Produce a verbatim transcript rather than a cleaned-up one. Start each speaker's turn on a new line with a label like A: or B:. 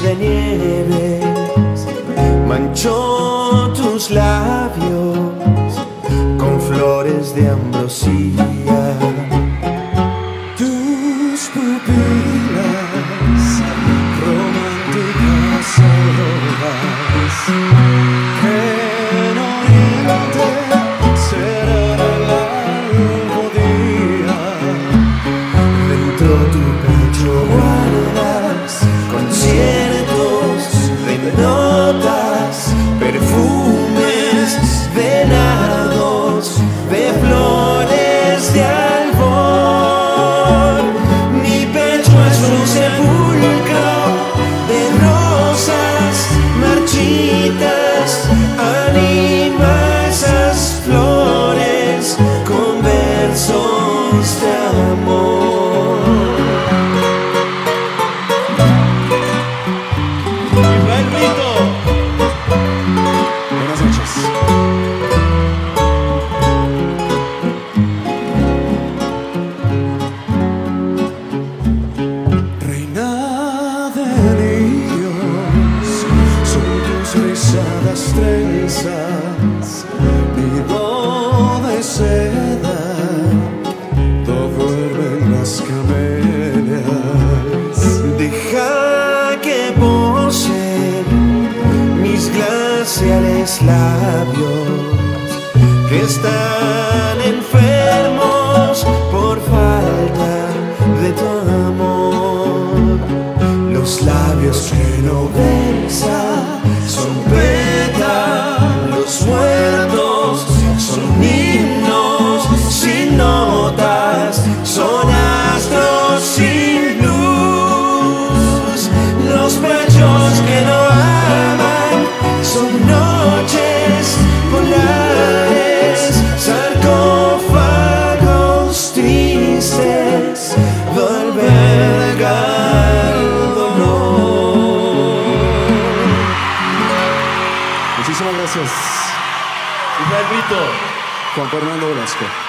A: de nieves manchó tus labios con flores de ambrosía.
B: Tus pupilas románticas auroras que en oriente serán el albo día.
A: Dentro tu pecho guardas conciertos de notas, perfumes de nardos, de flores de albor. Mi pecho es un sepulcro de rosas marchitas, anima esas flores con versos de amor.
B: Israel Brito. Buenas noches. Reina de niños, son tus rizadas trenzas, nido de seda, todo en las camelias.
A: Deja que posen mis glaciales labios que están enfermos por falta de tu amor. Los labios que no besan son pétalos muertos, son himnos sin notas, son astros sin luz. Los pechos que no aman son noches polares, sarcófagos tristes de albergar dolor.
B: Muchísimas gracias. Israel Brito. Juan Fernando Velasco.